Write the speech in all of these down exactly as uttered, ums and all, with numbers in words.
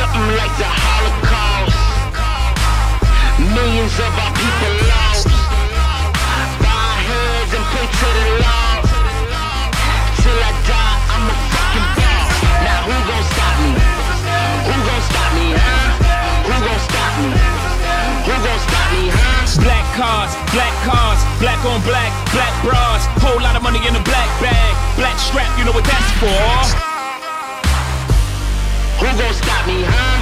something like the Holocaust. Millions of our people lost. Bow our heads and pray to the Lord. Till I die, I'm a fucking boss. Now who gon' stop me? Who gon' stop me, huh? Who gon' stop me? Who gon' stop me, huh? Black cars, black cars, black on black, black bras. Whole lot of money in a black bag, black strap, you know what that's for. Who gon' stop me, huh?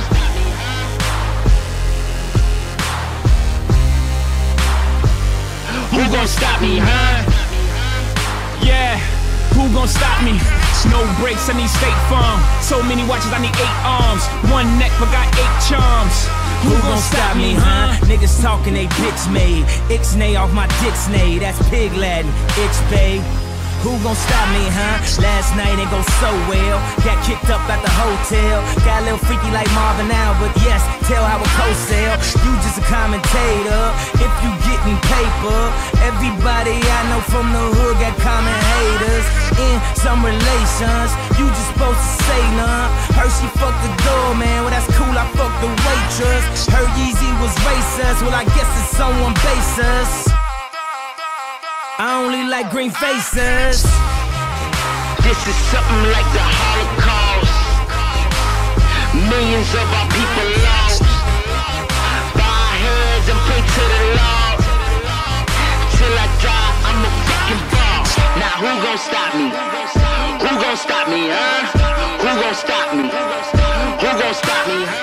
Who gon' stop me, huh? Yeah, who gon' stop me? No brakes, I need State Farm. So many watches, I need eight arms. One neck, but got eight charms. Who gon' stop me, huh? Niggas talking they bitch made. Ixnay off my dicksnay, that's pig Latin. Ixbay. Who gon' stop me, huh? Last night ain't go so well. Got kicked up at the hotel. Got a little freaky like Marvin now, but yes, tell how a co-sell. You just a commentator, if you getting paper. Everybody I know from the hood got common haters. In some relations, you just supposed to say none. Heard she fucked the door, man, well that's cool, I fucked the waitress. Heard Yeezy was racist, well I guess it's someone basis. I only like green faces. This is something like the Holocaust. Millions of our people lost. Bow our heads and pray to the Lord. Till I die, I'm a fucking boss. Now who gon' stop me? Who gon' stop me, huh? Who gon' stop me? Who gon' stop me, huh?